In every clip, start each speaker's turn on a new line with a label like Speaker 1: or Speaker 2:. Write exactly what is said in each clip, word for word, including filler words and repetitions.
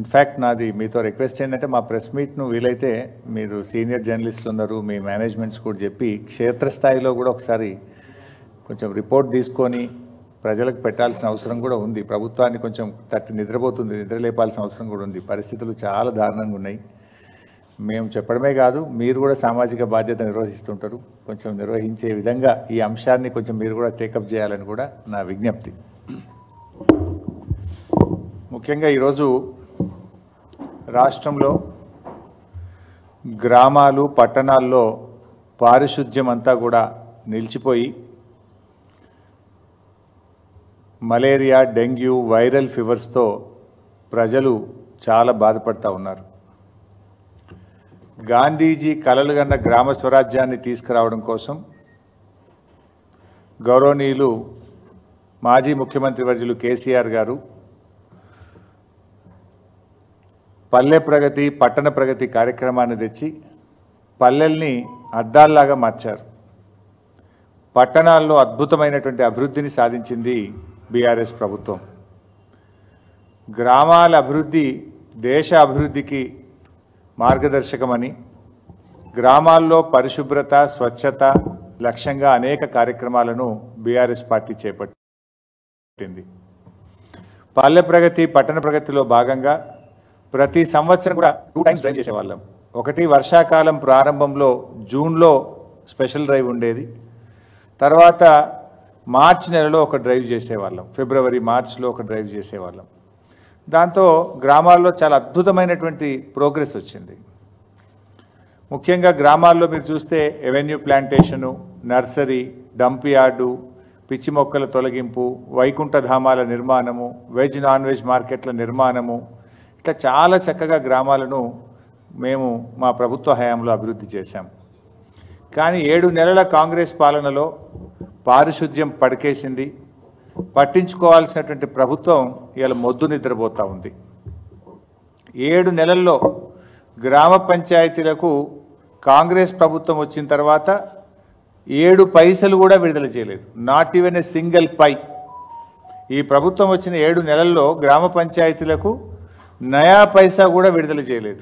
Speaker 1: In fact నాది మీతో request ఏంటంటే మా ప్రెస్ మీట్ను వీలైతే మీరు సీనియర్ జర్నలిస్టులు ఉన్నారు, మీ మేనేజ్మెంట్స్ కూడా చెప్పి క్షేత్రస్థాయిలో కూడా ఒకసారి కొంచెం రిపోర్ట్ తీసుకొని ప్రజలకు పెట్టాల్సిన అవసరం కూడా ఉంది. ప్రభుత్వాన్ని కొంచెం తట్టి నిద్రపోతుంది, నిద్రలేపాల్సిన అవసరం కూడా ఉంది. పరిస్థితులు చాలా దారుణంగా ఉన్నాయి. మేము చెప్పడమే కాదు, మీరు కూడా సామాజిక బాధ్యత నిర్వహిస్తుంటారు. కొంచెం నిర్వహించే విధంగా ఈ అంశాన్ని కొంచెం మీరు కూడా టేకప్ చేయాలని కూడా నా విజ్ఞప్తి. ముఖ్యంగా ఈరోజు రాష్ట్రంలో గ్రామాలు పట్టణాల్లో పారిశుద్ధ్యం అంతా కూడా నిలిచిపోయి మలేరియా, డెంగ్యూ, వైరల్ ఫీవర్స్తో ప్రజలు చాలా బాధపడుతూ ఉన్నారు. గాంధీజీ కలలుగన్న గ్రామ స్వరాజ్యాన్ని తీసుకురావడం కోసం గౌరవనీయులు మాజీ ముఖ్యమంత్రి వర్యులు కేసీఆర్ గారు పల్లె ప్రగతి, పట్టణ ప్రగతి కార్యక్రమాన్ని తెచ్చి పల్లెల్ని అద్దాల్లాగా మార్చారు. పట్టణాల్లో అద్భుతమైనటువంటి అభివృద్ధిని సాధించింది బీఆర్ఎస్ ప్రభుత్వం. గ్రామాల అభివృద్ధి దేశ అభివృద్ధికి మార్గదర్శకమని గ్రామాల్లో పరిశుభ్రత, స్వచ్ఛత లక్ష్యంగా అనేక కార్యక్రమాలను బీఆర్ఎస్ పార్టీ చేపట్టింది. పల్లె ప్రగతి, పట్టణ ప్రగతిలో భాగంగా ప్రతి సంవత్సరం కూడా టూ టైమ్స్ డ్రైవ్ చేసేవాళ్ళం. ఒకటి వర్షాకాలం ప్రారంభంలో జూన్లో స్పెషల్ డ్రైవ్ ఉండేది, తర్వాత మార్చి నెలలో ఒక డ్రైవ్ చేసేవాళ్ళం, ఫిబ్రవరి మార్చిలో ఒక డ్రైవ్ చేసేవాళ్ళం. దాంతో గ్రామాల్లో చాలా అద్భుతమైనటువంటి ప్రోగ్రెస్ వచ్చింది. ముఖ్యంగా గ్రామాల్లో మీరు చూస్తే avenue plantation, nursery, dump yard, పిచ్చి మొక్కల తొలగింపు, వైకుంఠధామాల నిర్మాణము, వెజ్ నాన్ వెజ్ మార్కెట్ల నిర్మాణము, ఇట్లా చాలా చక్కగా గ్రామాలను మేము మా ప్రభుత్వ హయాంలో అభివృద్ధి చేశాం. కానీ ఏడు నెలల కాంగ్రెస్ పాలనలో పారిశుద్ధ్యం పడకేసింది. పట్టించుకోవాల్సినటువంటి ప్రభుత్వం ఇవాళ మొద్దు నిద్రపోతూ ఉంది. ఏడు నెలల్లో గ్రామ పంచాయతీలకు కాంగ్రెస్ ప్రభుత్వం వచ్చిన తర్వాత ఏడు పైసలు కూడా విడుదల చేయలేదు. Not even a single pie. ఈ ప్రభుత్వం వచ్చిన ఏడు నెలల్లో గ్రామ పంచాయతీలకు నయా పైసా కూడా విడుదల చేయలేదు.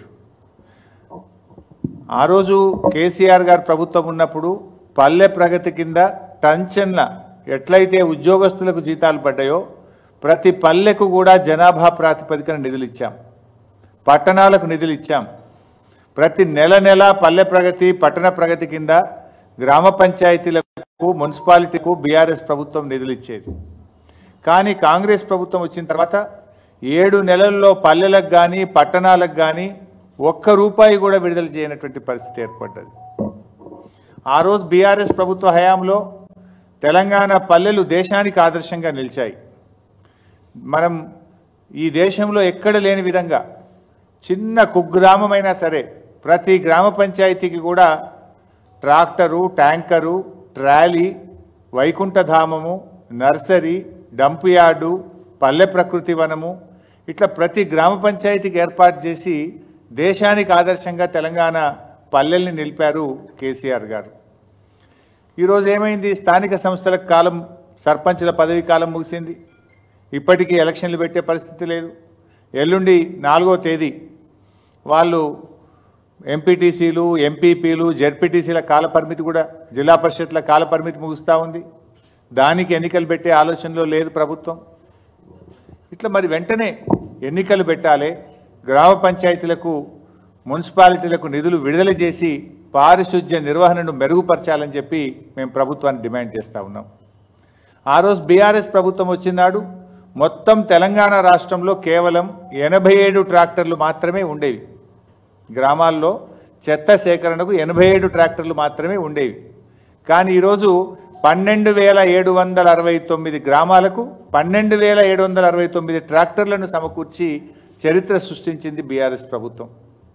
Speaker 1: ఆ రోజు కేసీఆర్ గారు ప్రభుత్వం ఉన్నప్పుడు పల్లె ప్రగతి కింద టంచన్ల ఎట్లయితే ఉద్యోగస్తులకు జీతాలు పడ్డాయో ప్రతి పల్లెకు కూడా జనాభా ప్రాతిపదికన నిధులు ఇచ్చాం, పట్టణాలకు నిధులు ఇచ్చాం. ప్రతి నెల నెల పల్లె ప్రగతి, పట్టణ ప్రగతి కింద గ్రామ పంచాయతీలకు, మున్సిపాలిటీకు బీఆర్ఎస్ ప్రభుత్వం నిధులు ఇచ్చేది. కానీ కాంగ్రెస్ ప్రభుత్వం వచ్చిన తర్వాత ఏడు నెలల్లో పల్లెలకు కానీ పట్టణాలకు కానీ ఒక్క రూపాయి కూడా విడుదల చేయనటువంటి పరిస్థితి ఏర్పడ్డది. ఆ రోజు బీఆర్ఎస్ ప్రభుత్వ హయాంలో తెలంగాణ పల్లెలు దేశానికి ఆదర్శంగా నిలిచాయి. మనం ఈ దేశంలో ఎక్కడ లేని విధంగా చిన్న కుగ్రామమైనా సరే ప్రతి గ్రామ పంచాయతీకి కూడా ట్రాక్టరు, ట్యాంకరు, ట్రాలీ, వైకుంఠధామము, నర్సరీ, డంప్ యార్డు, పల్లె ప్రకృతి వనము, ఇట్లా ప్రతి గ్రామ పంచాయతీకి ఏర్పాటు చేసి దేశానికి ఆదర్శంగా తెలంగాణ పల్లెల్ని నిలిపారు కేసీఆర్ గారు. ఈరోజు ఏమైంది? స్థానిక సంస్థల కాలం, సర్పంచుల పదవి కాలం ముగిసింది. ఇప్పటికీ ఎలక్షన్లు పెట్టే పరిస్థితి లేదు. ఎల్లుండి నాలుగో తేదీ వాళ్ళు ఎంపీటీసీలు, ఎంపీపీలు, జెడ్పీటీసీల కాల పరిమితి కూడా, జిల్లా పరిషత్ల కాల పరిమితి ముగుస్తూ ఉంది. దానికి ఎన్నికలు పెట్టే ఆలోచనలో లేదు ప్రభుత్వం. ఇట్లా మరి వెంటనే ఎన్నికలు పెట్టాలి, గ్రామ పంచాయతీలకు, మున్సిపాలిటీలకు నిధులు విడుదల చేసి పారిశుద్ధ్య నిర్వహణను మెరుగుపరచాలని చెప్పి మేము ప్రభుత్వాన్ని డిమాండ్ చేస్తూ ఉన్నాం. ఆ రోజు బీఆర్ఎస్ ప్రభుత్వం వచ్చినాడు మొత్తం తెలంగాణ రాష్ట్రంలో కేవలం ఎనభై ఏడు ట్రాక్టర్లు మాత్రమే ఉండేవి. గ్రామాల్లో చెత్త సేకరణకు ఎనభై ఏడు ట్రాక్టర్లు మాత్రమే ఉండేవి. కానీ ఈరోజు పన్నెండు వేల ఏడు వందల అరవై తొమ్మిది గ్రామాలకు పన్నెండు వేల ఏడు వందల అరవై తొమ్మిది ట్రాక్టర్లను సమకూర్చి చరిత్ర సృష్టించింది బీఆర్ఎస్ ప్రభుత్వం.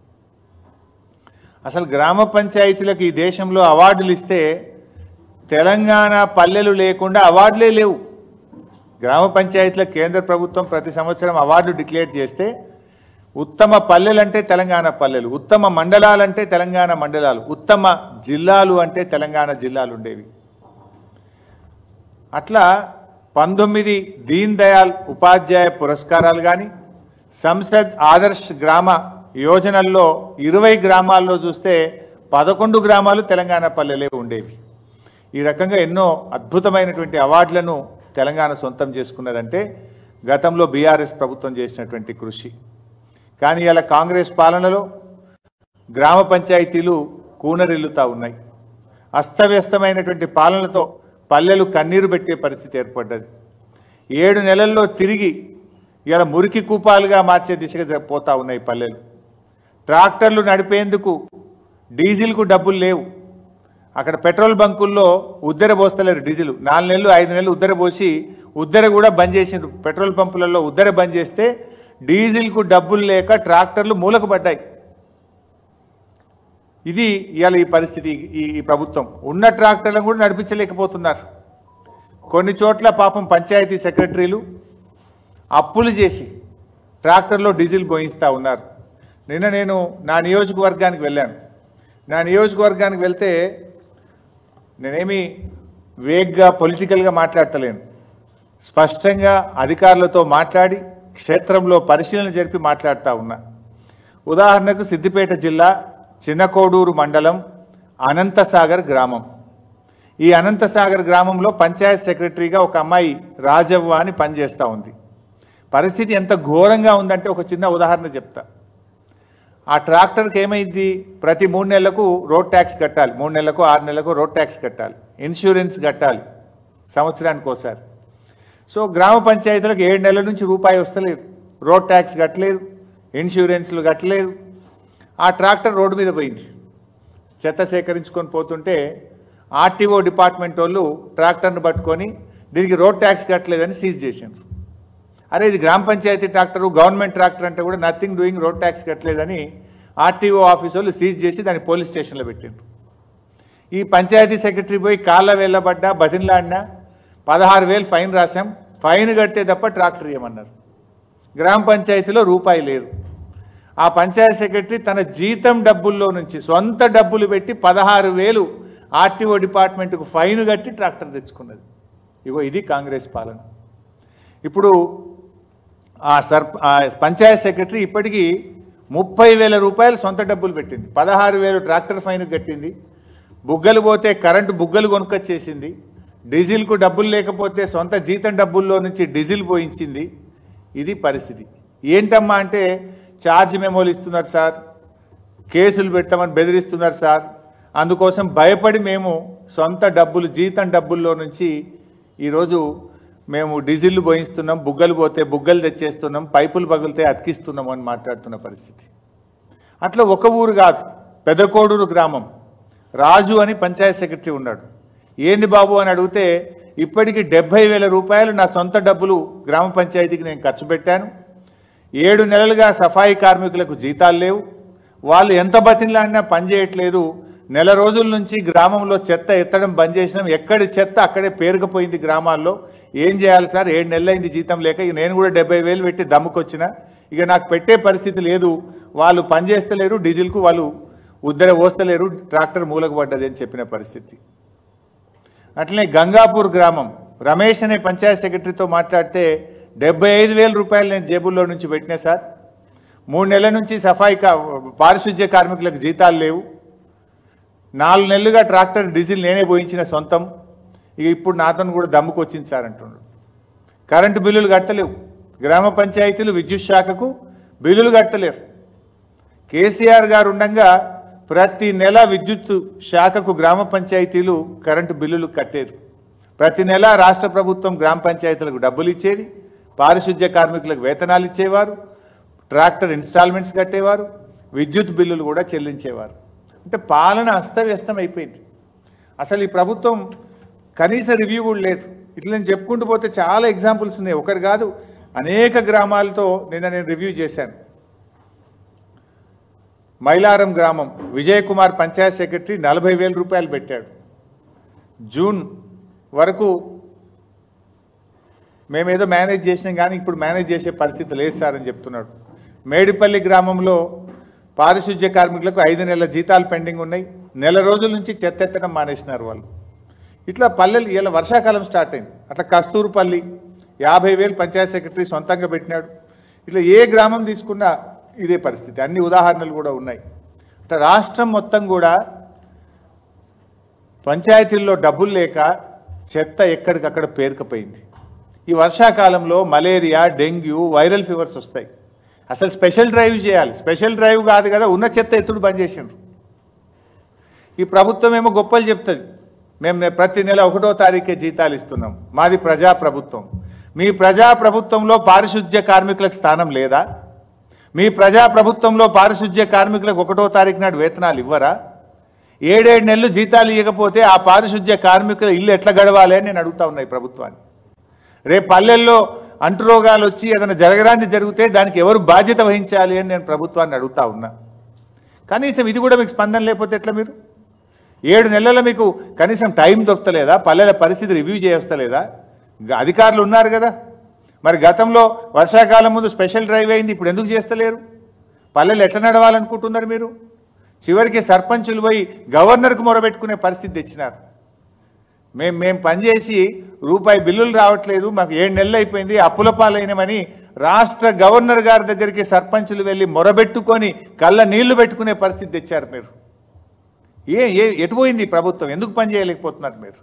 Speaker 1: అసలు గ్రామ పంచాయతీలకు ఈ దేశంలో అవార్డులు ఇస్తే తెలంగాణ పల్లెలు లేకుండా అవార్డులే లేవు. గ్రామ పంచాయతీల కేంద్ర ప్రభుత్వం ప్రతి సంవత్సరం అవార్డు డిక్లేర్ చేస్తే ఉత్తమ పల్లెలంటే తెలంగాణ పల్లెలు, ఉత్తమ మండలాలంటే తెలంగాణ మండలాలు, ఉత్తమ జిల్లాలు అంటే తెలంగాణ జిల్లాలు ఉండేవి. అట్లా పంతొమ్మిది దీన్ దయాళ్ ఉపాధ్యాయ పురస్కారాలు కానీ, సంసద్ ఆదర్శ్ గ్రామ యోజనల్లో ఇరవై గ్రామాల్లో చూస్తే పదకొండు గ్రామాలు తెలంగాణ పల్లెలే ఉండేవి. ఈ రకంగా ఎన్నో అద్భుతమైనటువంటి అవార్డులను తెలంగాణ సొంతం చేసుకున్నదంటే గతంలో బీఆర్ఎస్ ప్రభుత్వం చేసినటువంటి కృషి. కానీ ఇలా కాంగ్రెస్ పాలనలో గ్రామ పంచాయతీలు కూనరిల్లుతా ఉన్నాయి. అస్తవ్యస్తమైనటువంటి పాలనతో పల్లెలు కన్నీరు పెట్టే పరిస్థితి ఏర్పడ్డది. ఏడు నెలల్లో తిరిగి ఇలా మురికి కూపాలుగా మార్చే దిశగా పోతా ఉన్నాయి పల్లెలు. ట్రాక్టర్లు నడిపేందుకు డీజిల్కు డబ్బులు లేవు. అక్కడ పెట్రోల్ బంకుల్లో ఉద్దెర పోస్తలేరు డీజిల్. నాలుగు నెలలు ఐదు నెలలు ఉద్దెర పోసి ఉద్దెర కూడా బంద్ చేసిండ్రు. పెట్రోల్ పంపులలో ఉద్దెర బంద్ చేస్తే డీజిల్కు డబ్బులు లేక ట్రాక్టర్లు మూలకు పడ్డాయి. ఇది ఇవాళ ఈ పరిస్థితి. ఈ ప్రభుత్వం ఉన్న ట్రాక్టర్లను కూడా నడిపించలేకపోతున్నారు. కొన్ని చోట్ల పాపం పంచాయతీ సెక్రటరీలు అప్పులు చేసి ట్రాక్టర్లో డీజిల్ పోయిస్తూ ఉన్నారు. నిన్న నేను నా నియోజకవర్గానికి వెళ్ళాను. నా నియోజకవర్గానికి వెళ్తే నేనేమి వేగ్గా పొలిటికల్గా మాట్లాడతలేను. స్పష్టంగా అధికారులతో మాట్లాడి క్షేత్రంలో పరిశీలన జరిపి మాట్లాడుతూ ఉన్నా. ఉదాహరణకు సిద్దిపేట జిల్లా చిన్నకోడూరు మండలం అనంతసాగర్ గ్రామం. ఈ అనంతసాగర్ గ్రామంలో పంచాయత్ సెక్రటరీగా ఒక అమ్మాయి రాజవ్వ అని పనిచేస్తూ ఉంది. పరిస్థితి ఎంత ఘోరంగా ఉందంటే ఒక చిన్న ఉదాహరణ చెప్తా. ఆ ట్రాక్టర్కి ఏమైంది, ప్రతి మూడు నెలలకు రోడ్ ట్యాక్స్ కట్టాలి, మూడు నెలలకు ఆరు నెలలకు రోడ్ ట్యాక్స్ కట్టాలి, ఇన్సూరెన్స్ కట్టాలి సంవత్సరానికి ఒకసారి. సో గ్రామ పంచాయతీలకు ఏడు నెలల నుంచి రూపాయి వస్తలేదు, రోడ్ ట్యాక్స్ కట్టలేదు, ఇన్సూరెన్స్లు కట్టలేదు. ఆ ట్రాక్టర్ రోడ్డు మీద పోయింది. చెత్త సేకరించుకొని పోతుంటే ఆర్టీఓ డిపార్ట్మెంట్ వాళ్ళు ట్రాక్టర్ను పట్టుకొని దీనికి రోడ్ ట్యాక్స్ కట్టలేదని సీజ్ చేసిండ్రు. అరే ఇది గ్రామ పంచాయతీ ట్రాక్టరు, గవర్నమెంట్ ట్రాక్టర్ అంటే కూడా నథింగ్ డూయింగ్, రోడ్ ట్యాక్స్ కట్టలేదని ఆర్టీఓ ఆఫీస్ వాళ్ళు సీజ్ చేసి దాన్ని పోలీస్ స్టేషన్లో పెట్టిండ్రు. ఈ పంచాయతీ సెక్రటరీ పోయి కాళ్ళ వెళ్ళబడ్డా బతిన్లాడినా పదహారు వేలు ఫైన్ రాశాం, ఫైన్ కడితే తప్ప ట్రాక్టర్ ఇవ్వమన్నారు. గ్రామ పంచాయతీలో రూపాయి లేదు. ఆ పంచాయతీ సెక్రటరీ తన జీతం డబ్బుల్లో నుంచి సొంత డబ్బులు పెట్టి పదహారు వేలు ఆర్టీఓ డిపార్ట్మెంట్కు ఫైన్ కట్టి ట్రాక్టర్ తెచ్చుకున్నది. ఇగో ఇది కాంగ్రెస్ పాలన. ఇప్పుడు ఆ సర్ పంచాయత్ సెక్రటరీ ఇప్పటికీ ముప్పై వేల రూపాయలు సొంత డబ్బులు పెట్టింది, పదహారు వేలు ట్రాక్టర్ ఫైన్ కట్టింది, బుగ్గలు పోతే కరెంటు బుగ్గలు కొనుక్కొచ్చేసింది, డీజిల్కు డబ్బులు లేకపోతే సొంత జీతం డబ్బుల్లో నుంచి డీజిల్ పోయించింది. ఇది పరిస్థితి. ఏంటమ్మా అంటే ఛార్జ్ మెమోలు ఇస్తున్నారు సార్, కేసులు పెట్టమని బెదిరిస్తున్నారు సార్, అందుకోసం భయపడి మేము సొంత డబ్బులు జీతం డబ్బుల్లో నుంచి ఈరోజు మేము డీజిల్ పోయిస్తున్నాం, బుగ్గలు పోతే బుగ్గలు తెచ్చేస్తున్నాం, పైపులు పగిలితే అతికిస్తున్నాం అని మాట్లాడుతున్న పరిస్థితి. అట్లా ఒక ఊరు కాదు, పెదకోడూరు గ్రామం రాజు అని పంచాయత్ సెక్రటరీ ఉన్నాడు. ఏంది బాబు అని అడిగితే ఇప్పటికి డెబ్బై వేల రూపాయలు నా సొంత డబ్బులు గ్రామ పంచాయతీకి నేను ఖర్చు పెట్టాను, ఏడు నెలలుగా సఫాయి కార్మికులకు జీతాలు లేవు, వాళ్ళు ఎంత బతిన్లాడినా పనిచేయట్లేదు, నెల రోజుల నుంచి గ్రామంలో చెత్త ఎత్తడం బంద్ చేసినాం, ఎక్కడి చెత్త అక్కడే పేరుకుపోయింది గ్రామాల్లో, ఏం చేయాలి సార్, ఏడు నెలలైంది జీతం లేక, ఇక నేను కూడా డెబ్బై వేలు పెట్టి దమ్ముకొచ్చిన, ఇక నాకు పెట్టే పరిస్థితి లేదు, వాళ్ళు పనిచేస్తలేరు, డీజిల్కు వాళ్ళు ఉద్దర పోస్తలేరు, ట్రాక్టర్ మూలకు పడ్డది అని చెప్పిన పరిస్థితి. అట్లనే గంగాపూర్ గ్రామం రమేష్ అనే పంచాయత్ సెక్రటరీతో మాట్లాడితే డెబ్బై ఐదు వేల రూపాయలు నేను జేబుల్లో నుంచి పెట్టినా సార్, మూడు నెలల నుంచి సఫాయి పారిశుద్ధ్య కార్మికులకు జీతాలు లేవు, నాలుగు నెలలుగా ట్రాక్టర్ డీజిల్ నేనే పోయించిన సొంతం, ఇక ఇప్పుడు నాతో కూడా దమ్ముకు వచ్చింది సార్ అంటున్నాడు. కరెంటు బిల్లులు కట్టలేవు, గ్రామ పంచాయతీలు విద్యుత్ శాఖకు బిల్లులు కట్టలేరు. కేసీఆర్ గారు ఉండగా ప్రతి నెల విద్యుత్ శాఖకు గ్రామ పంచాయతీలు కరెంటు బిల్లులు కట్టేది. ప్రతి నెల రాష్ట్ర ప్రభుత్వం గ్రామ పంచాయతీలకు డబ్బులు ఇచ్చేది, పారిశుద్ధ్య కార్మికులకు వేతనాలు ఇచ్చేవారు, ట్రాక్టర్ ఇన్స్టాల్మెంట్స్ కట్టేవారు, విద్యుత్ బిల్లులు కూడా చెల్లించేవారు. అంటే పాలన అస్తవ్యస్తం అయిపోయింది. అసలు ఈ ప్రభుత్వం కనీస రివ్యూ కూడా లేదు. ఇట్లా నేను చెప్పుకుంటూ పోతే చాలా ఎగ్జాంపుల్స్ ఉన్నాయి, ఒకటి కాదు అనేక గ్రామాలతో నిన్న నేను రివ్యూ చేశాను. మైలారం గ్రామం విజయ్ కుమార్ పంచాయత్ సెక్రటరీ నలభై వేల రూపాయలు పెట్టాడు. జూన్ వరకు మేమేదో మేనేజ్ చేసినాం కానీ ఇప్పుడు మేనేజ్ చేసే పరిస్థితి లేదు సార్ అని చెప్తున్నాడు. మేడిపల్లి గ్రామంలో పారిశుద్ధ్య కార్మికులకు ఐదు నెలల జీతాలు పెండింగ్ ఉన్నాయి, నెల రోజుల నుంచి చెత్త ఎత్తడం మానేసినారు వాళ్ళు. ఇట్లా పల్లెలు ఇలా వర్షాకాలం స్టార్ట్ అయింది. అట్లా కస్తూరుపల్లి యాభై వేలు పంచాయత్ సెక్రటరీ సొంతంగా పెట్టినాడు. ఇట్లా ఏ గ్రామం తీసుకున్నా ఇదే పరిస్థితి. అన్ని ఉదాహరణలు కూడా ఉన్నాయి. అంటే రాష్ట్రం మొత్తం కూడా పంచాయతీల్లో డబ్బులు లేక చెత్త ఎక్కడికక్కడ పేరుకుపోయింది. ఈ వర్షాకాలంలో మలేరియా, డెంగ్యూ, వైరల్ ఫీవర్స్ వస్తాయి. అసలు స్పెషల్ డ్రైవ్ చేయాలి. స్పెషల్ డ్రైవ్ కాదు కదా, ఉన్న చెత్త ఎత్తుడు బంద్ చేసిండ్రు. ఈ ప్రభుత్వం ఏమో గొప్పలు చెప్తుంది, మేము ప్రతి నెల ఒకటో తారీఖే జీతాలు ఇస్తున్నాం, మాది ప్రజా ప్రభుత్వం. మీ ప్రజా ప్రభుత్వంలో పారిశుద్ధ్య కార్మికులకు స్థానం లేదా? మీ ప్రజా ప్రభుత్వంలో పారిశుద్ధ్య కార్మికులకు ఒకటో తారీఖు నాడు వేతనాలు ఇవ్వరా? ఏడేడు నెలలు జీతాలు ఇవ్వకపోతే ఆ పారిశుద్ధ్య కార్మికుల ఇల్లు ఎట్లా గడవాలి అని నేను అడుగుతా ఉన్నా ఈ ప్రభుత్వాన్ని. రేపు పల్లెల్లో అంటురోగాలు వచ్చి ఏదైనా జరగరాంది జరిగితే దానికి ఎవరు బాధ్యత వహించాలి అని నేను ప్రభుత్వాన్ని అడుగుతా ఉన్నా. కనీసం ఇది కూడా మీకు స్పందన లేకపోతే ఎట్లా? మీరు ఏడు నెలల మీకు కనీసం టైం దొరకలేదా? పల్లెల పరిస్థితి రివ్యూ చేయవస్తలేదా? అధికారులు ఉన్నారు కదా, మరి గతంలో వర్షాకాలం ముందు స్పెషల్ డ్రైవ్ అయింది, ఇప్పుడు ఎందుకు చేస్తలేరు? పల్లెలు ఎట్లా నడవాలనుకుంటున్నారు మీరు? చివరికి సర్పంచులు పోయి గవర్నర్కు మొరబెట్టుకునే పరిస్థితి తెచ్చినారు. మేము మేము పనిచేసి రూపాయి బిల్లులు రావట్లేదు, మాకు ఏడు నెలలు అయిపోయింది, అప్పుల పాలైనమని రాష్ట్ర గవర్నర్ గారి దగ్గరికి సర్పంచులు వెళ్ళి మొరబెట్టుకొని కళ్ళ నీళ్లు పెట్టుకునే పరిస్థితి తెచ్చారు మీరు. ఏ ఏ ఎటుపోయింది ప్రభుత్వం? ఎందుకు పని చేయలేకపోతున్నారు మీరు?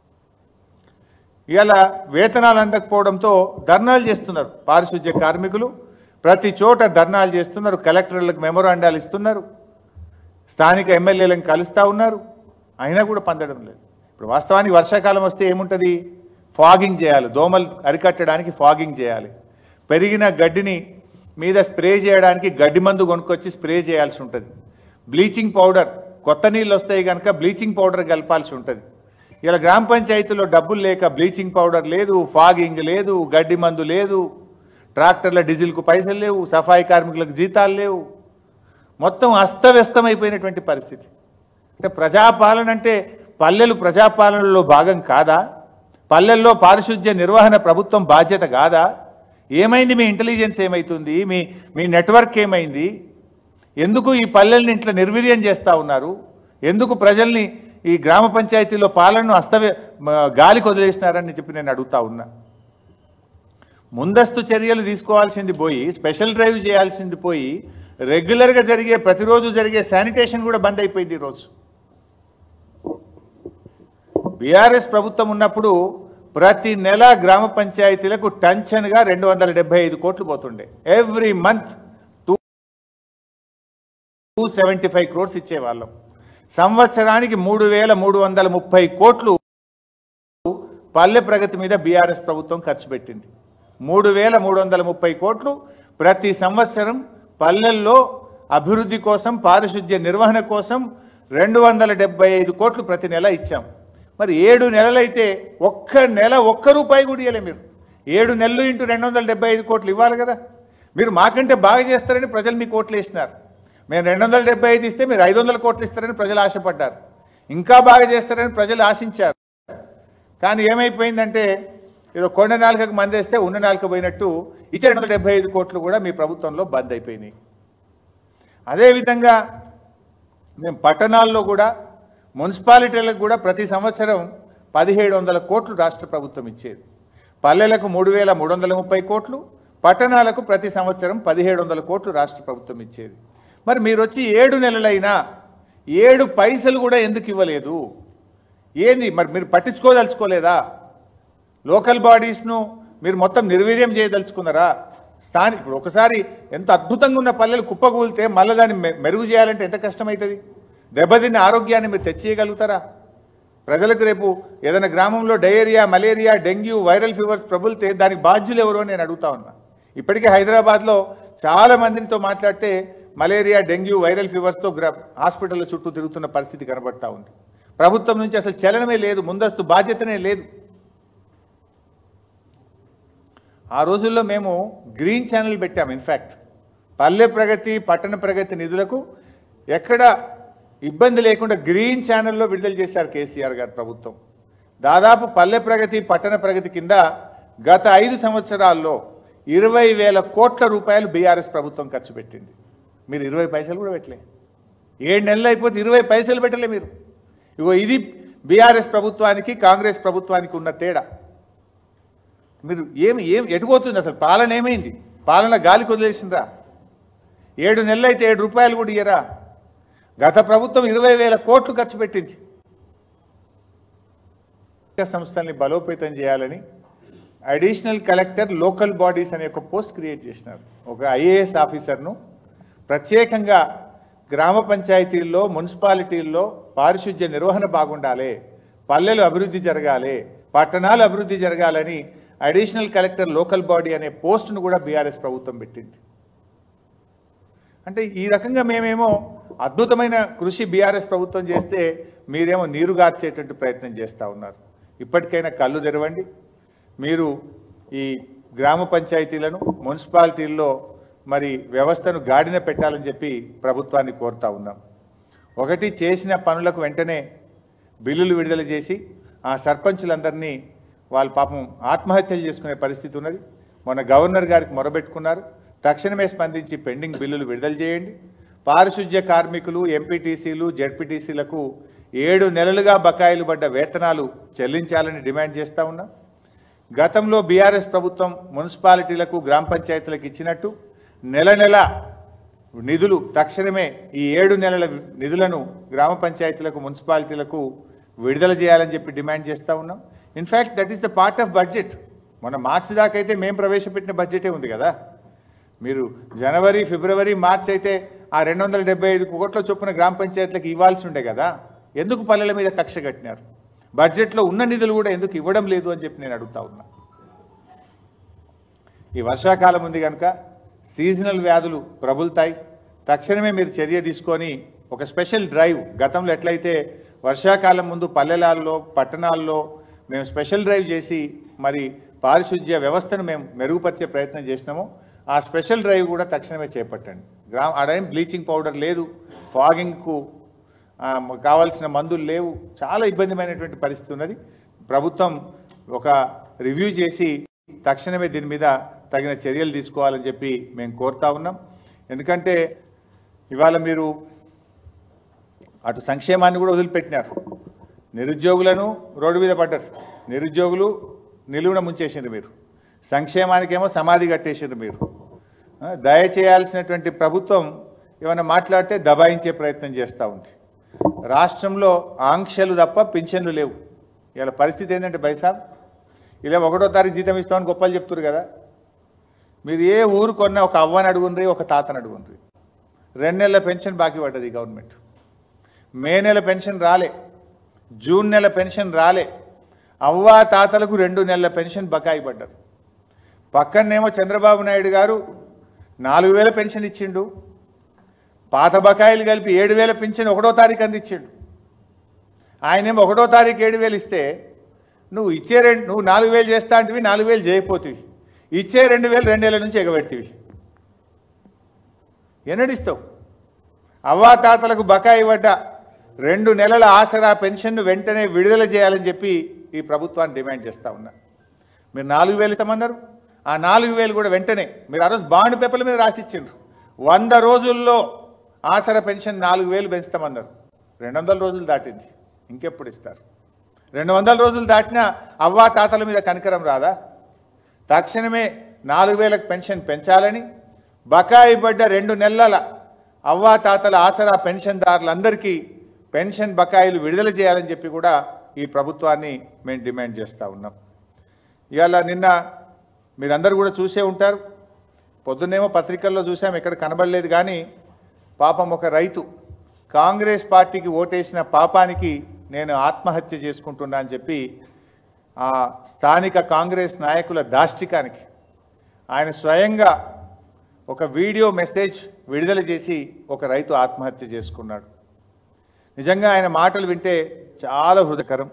Speaker 1: ఇలా వేతనాలు అందకపోవడంతో ధర్నాలు చేస్తున్నారు పారిశుద్ధ్య కార్మికులు. ప్రతి చోట ధర్నాలు చేస్తున్నారు, కలెక్టర్లకు మెమోరాండాలు ఇస్తున్నారు, స్థానిక ఎమ్మెల్యేలను కలుస్తూ ఉన్నారు, అయినా కూడా పొందడం లేదు. ఇప్పుడు వాస్తవానికి వర్షాకాలం వస్తే ఏముంటుంది? ఫాగింగ్ చేయాలి, దోమలు అరికట్టడానికి ఫాగింగ్ చేయాలి. పెరిగిన గడ్డిని మీద స్ప్రే చేయడానికి గడ్డి మందు కొనుక్కొచ్చి స్ప్రే చేయాల్సి ఉంటుంది. బ్లీచింగ్ పౌడర్, కొత్త నీళ్ళు వస్తాయి కనుక బ్లీచింగ్ పౌడర్ కలపాల్సి ఉంటుంది. ఇలా గ్రామ పంచాయతీలో డబ్బులు లేక బ్లీచింగ్ పౌడర్ లేదు, ఫాగింగ్ లేదు, గడ్డి మందు లేదు, ట్రాక్టర్ల డీజిల్కు పైసలు లేవు, సఫాయి కార్మికులకు జీతాలు లేవు, మొత్తం అస్తవ్యస్తమైపోయినటువంటి పరిస్థితి. అంటే ప్రజాపాలన అంటే పల్లెలు ప్రజాపాలనలో భాగం కాదా? పల్లెల్లో పారిశుద్ధ్య నిర్వహణ ప్రభుత్వం బాధ్యత కాదా? ఏమైంది? మీ ఇంటెలిజెన్స్ ఏమైతుంది? మీ మీ నెట్వర్క్ ఏమైంది? ఎందుకు ఈ పల్లెల్ని ఇంట్లో నిర్వీర్యం చేస్తూ ఉన్నారు? ఎందుకు ప్రజల్ని ఈ గ్రామ పంచాయతీలో పాలనను అస్తవ్య గాలికి వదిలేసినారని చెప్పి నేను అడుగుతా ఉన్నా. ముందస్తు చర్యలు తీసుకోవాల్సింది పోయి, స్పెషల్ డ్రైవ్ చేయాల్సింది పోయి, రెగ్యులర్గా జరిగే ప్రతిరోజు జరిగే శానిటేషన్ కూడా బంద్ అయిపోయింది ఈరోజు. బీఆర్ఎస్ ప్రభుత్వం ఉన్నప్పుడు ప్రతి నెల గ్రామ పంచాయతీలకు టెన్షన్గా రెండు వందల డెబ్బై ఐదు కోట్లు పోతుండే. Every month two two seventy five crores ఇచ్చేవాళ్ళం. సంవత్సరానికి మూడు వేల మూడు వందల ముప్పై కోట్లు పల్లె ప్రగతి మీద బీఆర్ఎస్ ప్రభుత్వం ఖర్చు పెట్టింది. మూడు వేల మూడు వందల ముప్పై కోట్లు ప్రతి సంవత్సరం పల్లెల్లో అభివృద్ధి కోసం, పారిశుద్ధ్య నిర్వహణ కోసం రెండు వందల డెబ్బై ఐదు కోట్లు ప్రతి నెల ఇచ్చాం. మరి ఏడు నెలలైతే ఒక్క నెల ఒక్క రూపాయి కూడా ఇవ్వలే మీరు. ఏడు నెలలు ఇంటూ రెండు వందల డెబ్బై ఐదు కోట్లు ఇవ్వాలి కదా. మీరు మాకంటే బాగా చేస్తారని ప్రజలు మీకు కోట్లు వేసినారు. మేము రెండు వందల డెబ్బై ఐదు ఇస్తే మీరు ఐదు వందల కోట్లు ఇస్తారని ప్రజలు ఆశపడ్డారు. ఇంకా బాగా చేస్తారని ప్రజలు ఆశించారు. కానీ ఏమైపోయిందంటే ఏదో కొండ నాలుకకు మందేస్తే ఉన్న నాలుక పోయినట్టు ఇచ్చే రెండు వందల డెబ్బై ఐదు కోట్లు కూడా మీ ప్రభుత్వంలో బంద్ అయిపోయినాయి. అదేవిధంగా మేము పట్టణాల్లో కూడా, మున్సిపాలిటీలకు కూడా ప్రతి సంవత్సరం పదిహేడు వందల కోట్లు రాష్ట్ర ప్రభుత్వం ఇచ్చేది. పల్లెలకు మూడు వేల మూడు వందల ముప్పై కోట్లు, పట్టణాలకు ప్రతి సంవత్సరం పదిహేడు వందల కోట్లు రాష్ట్ర ప్రభుత్వం ఇచ్చేది. మరి మీరు వచ్చి ఏడు నెలలైనా ఏడు పైసలు కూడా ఎందుకు ఇవ్వలేదు? ఏంది మరి? మీరు పట్టించుకోదలుచుకోలేదా? లోకల్ బాడీస్ను మీరు మొత్తం నిర్వీర్యం చేయదలుచుకున్నారా? స్థానిక ఇప్పుడు ఒకసారి ఎంత అద్భుతంగా ఉన్న పల్లెలు కుప్పకూలితే మళ్ళీ దాన్ని మెరుగు చేయాలంటే ఎంత కష్టమవుతుంది? దెబ్బతిన్న ఆరోగ్యాన్ని మీరు తెచ్చేయగలుగుతారా? ప్రజలకు రేపు ఏదైనా గ్రామంలో diarrhoea, malaria, dengue, viral fevers ప్రబులితే దానికి బాధ్యులు ఎవరు అని నేను అడుగుతా ఉన్నా. ఇప్పటికే హైదరాబాద్లో చాలా మందితో మాట్లాడితే మలేరియా, డెంగ్యూ, వైరల్ ఫీవర్స్తో హాస్పిటల్ చుట్టూ తిరుగుతున్న పరిస్థితి కనబడతా ఉంది. ప్రభుత్వం నుంచి అసలు చలనమే లేదు, ముందస్తు బాధ్యతనే లేదు. ఆ రోజుల్లో మేము గ్రీన్ ఛానల్ పెట్టాము. ఇన్ఫ్యాక్ట్ పల్లె ప్రగతి, పట్టణ ప్రగతి నిధులకు ఎక్కడ ఇబ్బంది లేకుండా గ్రీన్ ఛానల్లో విడుదల చేశారు కేసీఆర్ గారి ప్రభుత్వం. దాదాపు పల్లె ప్రగతి, పట్టణ ప్రగతి కింద గత ఐదు సంవత్సరాల్లో ఇరవై వేల కోట్ల రూపాయలు బీఆర్ఎస్ ప్రభుత్వం ఖర్చు పెట్టింది. మీరు ఇరవై పైసలు కూడా పెట్టలే. ఏడు నెలలు అయిపోతే ఇరవై పైసలు పెట్టలే మీరు. ఇగో ఇది బీఆర్ఎస్ ప్రభుత్వానికి, కాంగ్రెస్ ప్రభుత్వానికి ఉన్న తేడా. మీరు ఏమి ఏం ఎటుపోతుంది? అసలు పాలన ఏమైంది? పాలన గాలికి వదిలేసిందా? ఏడు నెలలు అయితే ఏడు రూపాయలు కూడా ఇయ్యరా? గత ప్రభుత్వం ఇరవై వేల కోట్లు ఖర్చు పెట్టింది. సంస్థల్ని బలోపేతం చేయాలని అడిషనల్ కలెక్టర్ లోకల్ బాడీస్ అనే ఒక పోస్ట్ క్రియేట్ చేసినారు. ఒక ఐఏఎస్ ఆఫీసర్ను ప్రత్యేకంగా గ్రామ పంచాయతీల్లో, మున్సిపాలిటీల్లో పారిశుద్ధ్య నిర్వహణ బాగుండాలి, పల్లెలు అభివృద్ధి జరగాలి, పట్టణాలు అభివృద్ధి జరగాలని అడిషనల్ కలెక్టర్ లోకల్ బాడీ అనే పోస్టును కూడా బీఆర్ఎస్ ప్రభుత్వం పెట్టింది. అంటే ఈ రకంగా మేమేమో అద్భుతమైన కృషి బీఆర్ఎస్ ప్రభుత్వం చేస్తే మీరేమో నీరుగార్చేటువంటి ప్రయత్నం చేస్తూ ఉన్నారు. ఇప్పటికైనా కళ్ళు తెరవండి. మీరు ఈ గ్రామ పంచాయతీలను, మున్సిపాలిటీల్లో మరి వ్యవస్థను గాడిన పెట్టాలని చెప్పి ప్రభుత్వాన్ని కోరుతా ఉన్నాం. ఒకటి, చేసిన పనులకు వెంటనే బిల్లులు విడుదల చేసి ఆ సర్పంచులందరినీ వాళ్ళ పాపం ఆత్మహత్యలు చేసుకునే పరిస్థితి ఉన్నది. మొన్న గవర్నర్ గారికి మొరబెట్టుకున్నారు. తక్షణమే స్పందించి పెండింగ్ బిల్లులు విడుదల చేయండి. పారిశుద్ధ్య కార్మికులు, ఎంపీటీసీలు, జెడ్పీటీసీలకు ఏడు నెలలుగా బకాయిలు పడ్డ వేతనాలు చెల్లించాలని డిమాండ్ చేస్తూ ఉన్నాం. గతంలో బీఆర్ఎస్ ప్రభుత్వం మున్సిపాలిటీలకు, గ్రామ పంచాయతీలకు ఇచ్చినట్టు నెల నెల నిధులు తక్షణమే ఈ ఏడు నెలల నిధులను గ్రామ పంచాయతీలకు, మున్సిపాలిటీలకు విడుదల చేయాలని చెప్పి డిమాండ్ చేస్తూ ఉన్నాం. In fact that is the part of budget. మన మార్చి దాకా అయితే మేము ప్రవేశపెట్టిన బడ్జెటే ఉంది కదా. మీరు జనవరి, ఫిబ్రవరి, మార్చి అయితే ఆ రెండు వందల డెబ్బై ఐదు కోట్ల చొప్పున గ్రామ పంచాయతీలకు ఇవ్వాల్సి ఉండే కదా. ఎందుకు పల్లెల మీద కక్ష కట్టినారు? బడ్జెట్లో ఉన్న నిధులు కూడా ఎందుకు ఇవ్వడం లేదు అని చెప్పి నేను అడుగుతా ఉన్నా. ఈ వర్షాకాలం ఉంది కనుక సీజనల్ వ్యాధులు ప్రబుల్తాయి. తక్షణమే మీరు చర్య తీసుకొని ఒక స్పెషల్ డ్రైవ్, గతంలో ఎట్లయితే వర్షాకాలం ముందు పల్లెలలో, పట్టణాల్లో మేము స్పెషల్ డ్రైవ్ చేసి మరి పారిశుద్ధ్య వ్యవస్థను మేము మెరుగుపరిచే ప్రయత్నం చేసినామో ఆ స్పెషల్ డ్రైవ్ కూడా తక్షణమే చేపట్టండి. గ్రామ ఆడేం బ్లీచింగ్ పౌడర్ లేదు, ఫాగింగ్కు కావాల్సిన మందులు లేవు, చాలా ఇబ్బందిమైనటువంటి పరిస్థితి ఉన్నది. ప్రభుత్వం ఒక రివ్యూ చేసి తక్షణమే దీని మీద తగిన చర్యలు తీసుకోవాలని చెప్పి మేము కోరుతా ఉన్నాం. ఎందుకంటే ఇవాళ మీరు అటు సంక్షేమాన్ని కూడా వదిలిపెట్టినారు, నిరుద్యోగులను రోడ్డు మీద పడ్డారు, నిరుద్యోగులు నిలువున ముంచేసింది మీరు, సంక్షేమానికేమో సమాధి కట్టేసింది మీరు. దయచేయాల్సినటువంటి ప్రభుత్వం ఏమైనా మాట్లాడితే దబాయించే ప్రయత్నం చేస్తూ ఉంది. రాష్ట్రంలో ఆంక్షలు తప్ప పింఛన్లు లేవు. ఇలా పరిస్థితి ఏంటంటే బైసాబ్, ఇలా ఒకటో తారీఖు జీతం ఇస్తామని గొప్పలు చెప్తున్నారు కదా. మీరు ఏ ఊరు కొన్నా ఒక అవ్వని అడుగుండ్రి, ఒక తాతని అడుగుండ్రి. రెండు నెలల పెన్షన్ బాకీ పడ్డది గవర్నమెంట్. మే నెల పెన్షన్ రాలే, జూన్ నెల పెన్షన్ రాలే. అవ్వా తాతలకు రెండు నెలల పెన్షన్ బకాయి పడ్డది. పక్కనేమో చంద్రబాబు నాయుడు గారు నాలుగు వేల పెన్షన్ ఇచ్చిండు, పాత బకాయిలు కలిపి ఏడు వేల పెన్షన్ ఒకటో తారీఖు అందించిండు. ఆయనేమో ఒకటో తారీఖు ఏడు వేలు ఇస్తే నువ్వు ఇచ్చే రెండు నువ్వు నాలుగు వేలు చేస్తా అంటివి, నాలుగు వేలు చేయకపోతివి, ఇచ్చే రెండు వేలు రెండేళ్ల నుంచి ఎగబెడితివి. ఎన్నడిస్తావు? అవ్వా తాతలకు బకాయి పడ్డ రెండు నెలల ఆసరా పెన్షన్ను వెంటనే విడుదల చేయాలని చెప్పి ఈ ప్రభుత్వాన్ని డిమాండ్ చేస్తూ ఉన్నా. మీరు నాలుగు వేలు ఇస్తామన్నారు, ఆ నాలుగు వేలు కూడా వెంటనే మీరు ఆ రోజు బాండ్ పేపర్ల మీద రాసిచ్చిండ్రు. వంద రోజుల్లో ఆసరా పెన్షన్ నాలుగు వేలు పెంచుతామన్నారు. రెండు వందల రోజులు దాటింది, ఇంకెప్పుడు ఇస్తారు? రెండు వందల రోజులు దాటినా అవ్వా తాతల మీద కనికరం రాదా? తక్షణమే నాలుగు వేలకు పెన్షన్ పెంచాలని, బకాయి పడ్డ రెండు నెలల అవ్వా తాతల ఆసరా పెన్షన్దారులందరికీ పెన్షన్ బకాయిలు విడుదల చేయాలని చెప్పి కూడా ఈ ప్రభుత్వాన్ని మేము డిమాండ్ చేస్తూ ఉన్నాం. ఇవాళ నిన్న మీరందరూ కూడా చూసే ఉంటారు, పొద్దున్నేమో పత్రికల్లో చూసాం, ఎక్కడ కనబడలేదు కానీ పాపం ఒక రైతు కాంగ్రెస్ పార్టీకి ఓటేసిన పాపానికి నేను ఆత్మహత్య చేసుకుంటున్నా అని చెప్పి ఆ స్థానిక కాంగ్రెస్ నాయకుల దాష్టికానికి ఆయన స్వయంగా ఒక వీడియో మెసేజ్ విడుదల చేసి ఒక రైతు ఆత్మహత్య చేసుకున్నాడు. నిజంగా ఆయన మాటలు వింటే చాలా హృదయకరం.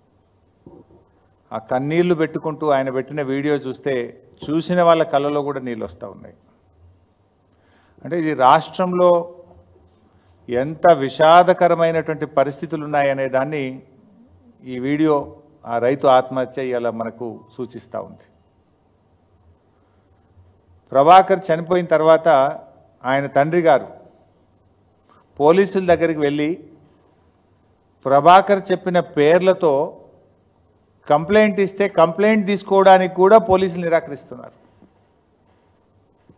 Speaker 1: ఆ కన్నీళ్లు పెట్టుకుంటూ ఆయన పెట్టిన వీడియో చూస్తే చూసిన వాళ్ళ కళ్ళలో కూడా నీళ్ళు వస్తూ ఉన్నాయి. అంటే ఇది రాష్ట్రంలో ఎంత విషాదకరమైనటువంటి పరిస్థితులు ఉన్నాయనే దాన్ని ఈ వీడియో, ఆ రైతు ఆత్మహత్య ఇలా మనకు సూచిస్తూ ఉంది. ప్రభాకర్ చనిపోయిన తర్వాత ఆయన తండ్రి గారు పోలీసుల దగ్గరికి వెళ్ళి ప్రభాకర్ చెప్పిన పేర్లతో కంప్లైంట్ ఇస్తే కంప్లైంట్ తీసుకోవడానికి కూడా పోలీసులు నిరాకరిస్తున్నారు.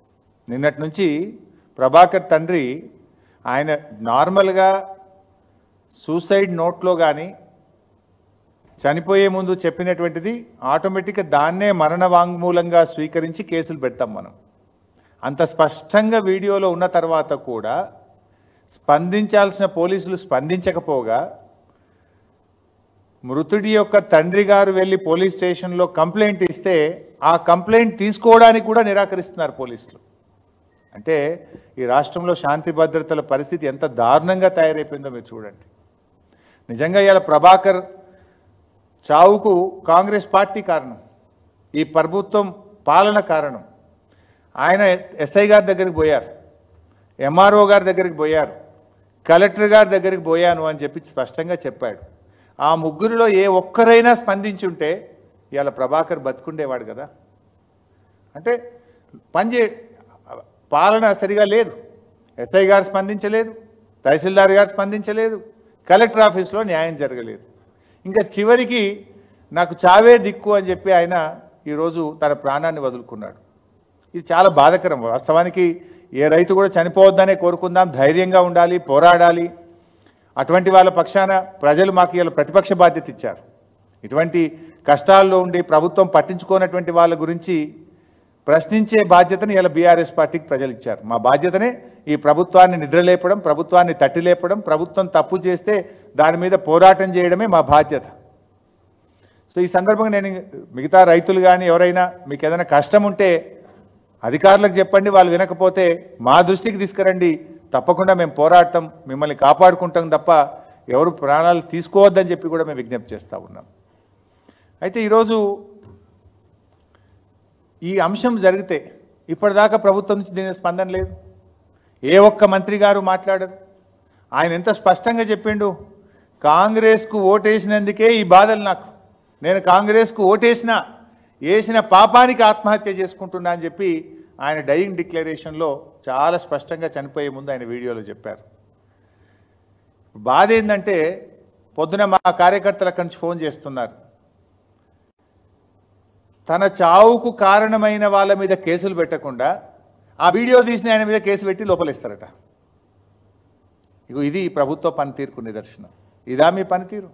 Speaker 1: నిన్నటి నుంచి ప్రభాకర్ తండ్రి ఆయన నార్మల్గా సూసైడ్ నోట్లో కానీ చనిపోయే ముందు చెప్పినటువంటిది ఆటోమేటిక్గా దాన్నే మరణ వాంగ్మూలంగా స్వీకరించి కేసులు పెడతాం మనం. అంత స్పష్టంగా వీడియోలో ఉన్న తర్వాత కూడా స్పందించాల్సిన పోలీసులు స్పందించకపోగా మృతుడి యొక్క తండ్రి గారు వెళ్ళి పోలీస్ స్టేషన్లో కంప్లైంట్ ఇస్తే ఆ కంప్లైంట్ తీసుకోవడానికి కూడా నిరాకరిస్తున్నారు పోలీసులు. అంటే ఈ రాష్ట్రంలో శాంతి భద్రతల పరిస్థితి ఎంత దారుణంగా తయారైపోయిందో మీరు చూడండి. నిజంగా ఇవాళ ప్రభాకర్ చావుకు కాంగ్రెస్ పార్టీ కారణం, ఈ ప్రభుత్వం పాలన కారణం. ఆయన ఎస్ఐ గారి దగ్గరికి పోయారు, ఎంఆర్ఓ గారి దగ్గరికి పోయారు, కలెక్టర్ గారి దగ్గరికి పోయాను అని చెప్పి స్పష్టంగా చెప్పాడు. ఆ ముగ్గురిలో ఏ ఒక్కరైనా స్పందించుంటే ఇవాళ ప్రభాకర్ బతుకుండేవాడు కదా. అంటే పనిచే పాలన సరిగా లేదు. ఎస్ఐ గారు స్పందించలేదు, తహసీల్దార్ గారు స్పందించలేదు, కలెక్టర్ ఆఫీస్లో న్యాయం జరగలేదు. ఇంకా చివరికి నాకు చావే దిక్కు అని చెప్పి ఆయన ఈరోజు తన ప్రాణాన్ని వదులుకున్నాడు. ఇది చాలా బాధాకరం. వాస్తవానికి ఏ రైతు కూడా చనిపోవద్దనే కోరుకుందాం, ధైర్యంగా ఉండాలి, పోరాడాలి. అటువంటి వాళ్ళ పక్షాన ప్రజలు మాకు ఇలా ప్రతిపక్ష బాధ్యత ఇచ్చారు. ఇటువంటి కష్టాల్లో ఉండి ప్రభుత్వం పట్టించుకోనటువంటి వాళ్ళ గురించి ప్రశ్నించే బాధ్యతను ఇలా బీఆర్ఎస్ పార్టీకి ప్రజలు ఇచ్చారు. మా బాధ్యతనే ఈ ప్రభుత్వాన్ని నిద్రలేపడం, ప్రభుత్వాన్ని తట్టిలేపడం, ప్రభుత్వం తప్పు చేస్తే దాని మీద పోరాటం చేయడమే మా బాధ్యత. సో ఈ సందర్భంగా నేను మిగతా రైతులు కానీ ఎవరైనా మీకు ఏదైనా కష్టం ఉంటే అధికారులకు చెప్పండి, వాళ్ళు వినకపోతే మా దృష్టికి తీసుకురండి, తప్పకుండా మేము పోరాడతాం, మిమ్మల్ని కాపాడుకుంటాం తప్ప ఎవరు ప్రాణాలు తీసుకోవద్దని చెప్పి కూడా మేము విజ్ఞప్తి చేస్తూ ఉన్నాం. అయితే ఈరోజు ఈ అంశం జరిగితే ఇప్పటిదాకా ప్రభుత్వం నుంచి దీని స్పందన లేదు. ఏ ఒక్క మంత్రి గారు మాట్లాడరు. ఆయన ఎంత స్పష్టంగా చెప్పిండు, కాంగ్రెస్కు ఓటేసినందుకే ఈ బాధలు నాకు, నేను కాంగ్రెస్కు ఓటేసినా వేసిన పాపానికి ఆత్మహత్య చేసుకుంటున్నా అని చెప్పి ఆయన డయింగ్ డిక్లరేషన్లో చాలా స్పష్టంగా చనిపోయే ముందు ఆయన వీడియోలో చెప్పారు. బాధ ఏంటంటే పొద్దున మా కార్యకర్తలు అక్కడి నుంచి ఫోన్ చేస్తున్నారు, తన చావుకు కారణమైన వాళ్ళ మీద కేసులు పెట్టకుండా ఆ వీడియో తీసిన ఆయన మీద కేసు పెట్టి లోపలిస్తారట. ఇగో ఇది ప్రభుత్వ పనితీరుకు నిదర్శనం. ఇదా మీ పనితీరు?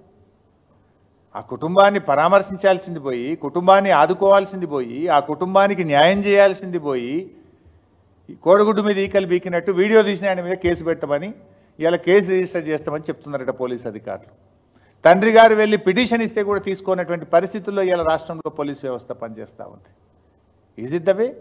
Speaker 1: ఆ కుటుంబాన్ని పరామర్శించాల్సింది పోయి, కుటుంబాన్ని ఆదుకోవాల్సింది పోయి, ఆ కుటుంబానికి న్యాయం చేయాల్సింది పోయి కోడిగుడ్డు మీద ఈకలు బీకినట్టు వీడియో తీసిన ఆయన మీద కేసు పెట్టమని ఇలా కేసు రిజిస్టర్ చేస్తామని చెప్తున్నారట పోలీసు అధికారులు. తండ్రి గారు వెళ్ళి పిటిషన్ ఇస్తే కూడా తీసుకున్నటువంటి పరిస్థితుల్లో ఇలా రాష్ట్రంలో పోలీసు వ్యవస్థ పనిచేస్తూ ఉంది. Is it the way?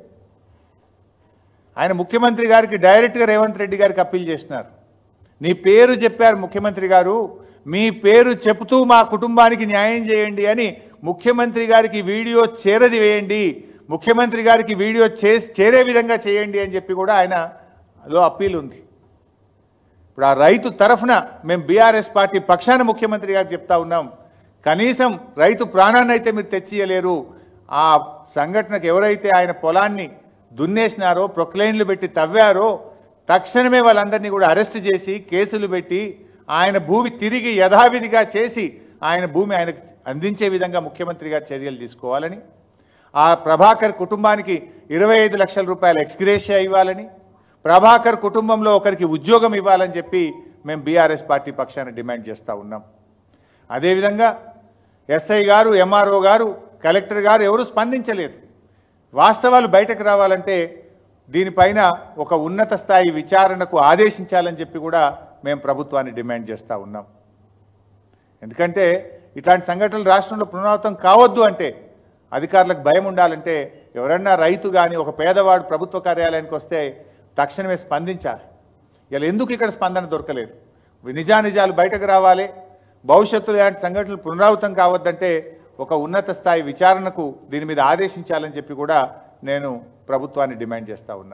Speaker 1: ఆయన ముఖ్యమంత్రి గారికి డైరెక్ట్గా రేవంత్ రెడ్డి గారికి అప్పీల్ చేసినారు. నీ పేరు చెప్పారు ముఖ్యమంత్రి గారు, మీ పేరు చెబుతూ మా కుటుంబానికి న్యాయం చేయండి అని ముఖ్యమంత్రి గారికి వీడియో చేరది వేయండి, ముఖ్యమంత్రి గారికి వీడియో చే చేరే విధంగా చేయండి అని చెప్పి కూడా ఆయనలో అప్పీల్ ఉంది. ఇప్పుడు ఆ రైతు తరఫున మేము బీఆర్ఎస్ పార్టీ పక్షాన ముఖ్యమంత్రి గారికి చెప్తా ఉన్నాం, కనీసం రైతు ప్రాణాన్ని అయితే మీరు తెచ్చియలేరు. ఆ సంఘటనకు ఎవరైతే ఆయన పొలాన్ని దున్నేసినారో, ప్రొక్లైన్లు పెట్టి తవ్వారో, తక్షణమే వాళ్ళందరినీ కూడా అరెస్ట్ చేసి కేసులు పెట్టి ఆయన భూమి తిరిగి యథావిధిగా చేసి ఆయన భూమి ఆయనకు అందించే విధంగా ముఖ్యమంత్రి గారు చర్యలు తీసుకోవాలని, ఆ ప్రభాకర్ కుటుంబానికి ఇరవై ఐదు లక్షల రూపాయల ఎక్స్గ్రేషియా ఇవ్వాలని, ప్రభాకర్ కుటుంబంలో ఒకరికి ఉద్యోగం ఇవ్వాలని చెప్పి మేము బీఆర్ఎస్ పార్టీ పక్షాన డిమాండ్ చేస్తూ ఉన్నాం. అదేవిధంగా ఎస్ఐ గారు, ఎంఆర్ఓ గారు, కలెక్టర్ గారు ఎవరు స్పందించలేదు. వాస్తవాలు బయటకు రావాలంటే దీనిపైన ఒక ఉన్నత స్థాయి విచారణకు ఆదేశించాలని చెప్పి కూడా మేము ప్రభుత్వాన్ని డిమాండ్ చేస్తూ ఉన్నాం. ఎందుకంటే ఇట్లాంటి సంఘటనలు రాష్ట్రంలో పునరావృతం కావద్దు అంటే, అధికారులకు భయం ఉండాలంటే, ఎవరన్నా రైతు కానీ ఒక పేదవాడు ప్రభుత్వ కార్యాలయానికి వస్తే తక్షణమే స్పందించాలి. ఇలా ఎందుకు ఇక్కడ స్పందన దొరకలేదు? నిజానిజాలు బయటకు రావాలి. భవిష్యత్తులో ఇలాంటి సంఘటనలు పునరావృతం కావద్దంటే ఒక ఉన్నత స్థాయి విచారణకు దీని మీద ఆదేశించాలని చెప్పి కూడా నేను ప్రభుత్వాన్ని డిమాండ్ చేస్తూ ఉన్నా.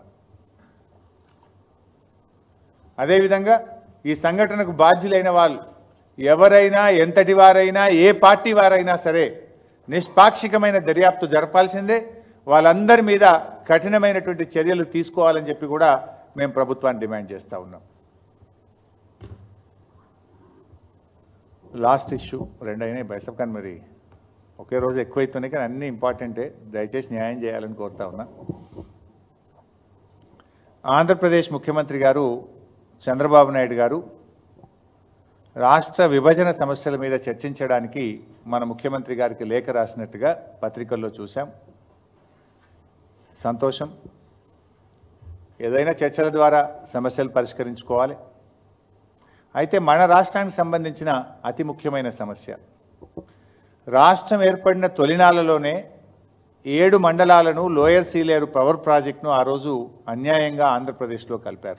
Speaker 1: అదేవిధంగా ఈ సంఘటనకు బాధ్యులైన వాళ్ళు ఎవరైనా, ఎంతటి వారైనా, ఏ పార్టీ వారైనా సరే నిష్పాక్షికమైన దర్యాప్తు జరపాల్సిందే. వాళ్ళందరి మీద కఠినమైనటువంటి చర్యలు తీసుకోవాలని చెప్పి కూడా మేము ప్రభుత్వాన్ని డిమాండ్ చేస్తూ ఉన్నాం. లాస్ట్ ఇష్యూ రెండు అయినాయి బైసప్, కానీ మరి ఒకే రోజు ఎక్కువైతున్నాయి, కానీ అన్నీ ఇంపార్టెంటే. దయచేసి న్యాయం చేయాలని కోరుతా ఉన్నా. ఆంధ్రప్రదేశ్ ముఖ్యమంత్రి గారు చంద్రబాబు నాయుడు గారు రాష్ట్ర విభజన సమస్యల మీద చర్చించడానికి మన ముఖ్యమంత్రి గారికి లేఖ రాసినట్టుగా పత్రికల్లో చూశాం. సంతోషం. ఏదైనా చర్చల ద్వారా సమస్యలు పరిష్కరించుకోవాలి. అయితే మన రాష్ట్రానికి సంబంధించిన అతి ముఖ్యమైన సమస్య, రాష్ట్రం ఏర్పడిన తొలినాళ్లలోనే ఏడు మండలాలను లోయర్ సీలేరు పవర్ ప్రాజెక్టును ఆ రోజు అన్యాయంగా ఆంధ్రప్రదేశ్లో కలిపారు.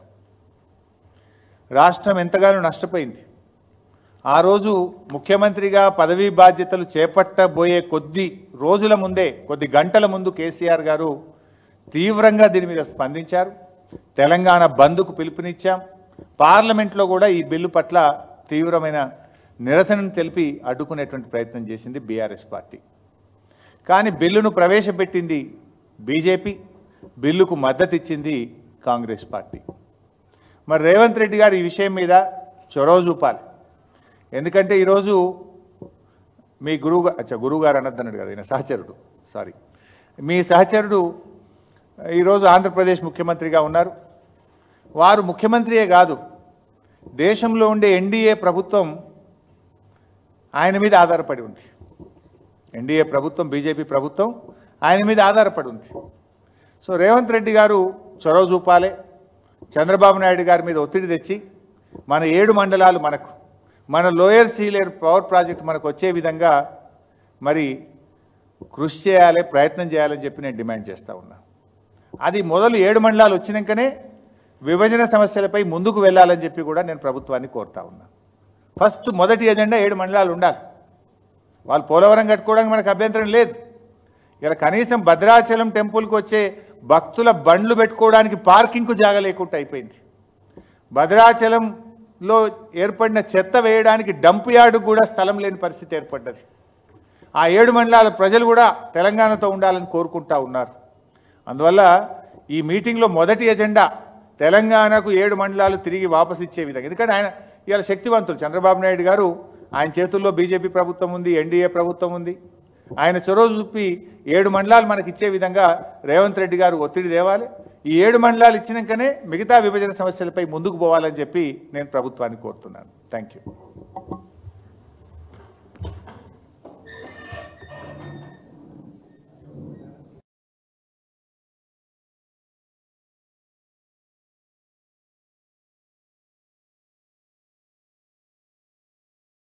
Speaker 1: రాష్ట్రం ఎంతగానో నష్టపోయింది. ఆ రోజు ముఖ్యమంత్రిగా పదవీ బాధ్యతలు చేపట్టబోయే కొద్ది రోజుల ముందే, కొద్ది గంటల ముందు కేసీఆర్ గారు తీవ్రంగా దీని మీద స్పందించారు. తెలంగాణ బంద్కు పిలుపునిచ్చాం. పార్లమెంట్లో కూడా ఈ బిల్లు పట్ల తీవ్రమైన నిరసనను తెలిపి అడ్డుకునేటువంటి ప్రయత్నం చేసింది బీఆర్ఎస్ పార్టీ. కానీ బిల్లును ప్రవేశపెట్టింది బీజేపీ, బిల్లుకు మద్దతు ఇచ్చింది కాంగ్రెస్ పార్టీ. మరి రేవంత్ రెడ్డి గారు ఈ విషయం మీద చొరవ చూపాలి. ఎందుకంటే ఈరోజు మీ గురువు అచ్చా గురువు గారు అనద్దన్నాడు కదా, ఈయన సహచరుడు, సారీ మీ సహచరుడు ఈరోజు ఆంధ్రప్రదేశ్ ముఖ్యమంత్రిగా ఉన్నారు. వారు ముఖ్యమంత్రియే కాదు, దేశంలో ఉండే ఎన్డీఏ ప్రభుత్వం ఆయన మీద ఆధారపడి ఉంది. ఎన్డీఏ ప్రభుత్వం, బీజేపీ ప్రభుత్వం ఆయన మీద ఆధారపడి ఉంది. సో రేవంత్ రెడ్డి గారు చొరవ చూపాలి. చంద్రబాబు నాయుడు గారి మీద ఒత్తిడి తెచ్చి మన ఏడు మండలాలు మనకు, మన లోయర్ సీలేరు పవర్ ప్రాజెక్ట్ మనకు వచ్చే విధంగా మరి కృషి చేయాలి, ప్రయత్నం చేయాలని చెప్పి నేను డిమాండ్ చేస్తూ ఉన్నా. అది మొదలు ఏడు మండలాలు వచ్చినాకనే విభజన సమస్యలపై ముందుకు వెళ్ళాలని చెప్పి కూడా నేను ప్రభుత్వాన్ని కోరుతా ఉన్నా. ఫస్ట్ మొదటి ఎజెండా ఏడు మండలాలు ఉండాలి. వాళ్ళు పోలవరం కట్టుకోవడానికి మనకు అభ్యంతరం లేదు. ఇలా కనీసం భద్రాచలం టెంపుల్కి వచ్చే భక్తుల బండ్లు పెట్టుకోవడానికి పార్కింగ్కు జాగా లేకుండా అయిపోయింది. భద్రాచలంలో ఏర్పడిన చెత్త వేయడానికి డంప్ యార్డు కూడా స్థలం లేని పరిస్థితి ఏర్పడ్డది. ఆ ఏడు మండలాల ప్రజలు కూడా తెలంగాణతో ఉండాలని కోరుకుంటా ఉన్నారు. అందువల్ల ఈ మీటింగ్లో మొదటి ఎజెండా తెలంగాణకు ఏడు మండలాలు తిరిగి వాపసు ఇచ్చే విధంగా. ఎందుకంటే ఆయన ఇవాళ శక్తివంతులు. చంద్రబాబు నాయుడు గారు, ఆయన చేతుల్లో బీజేపీ ప్రభుత్వం ఉంది, ఎన్డీఏ ప్రభుత్వం ఉంది. ఆయన చొరవ చూపి ఏడు మండలాలు మనకి ఇచ్చే విధంగా రేవంత్ రెడ్డి గారు ఒత్తిడి తేవాలి. ఈ ఏడు మండలాలు ఇచ్చినాకనే మిగతా విభజన సమస్యలపై ముందుకు పోవాలని చెప్పి నేను ప్రభుత్వాన్ని కోరుతున్నాను. Thank you.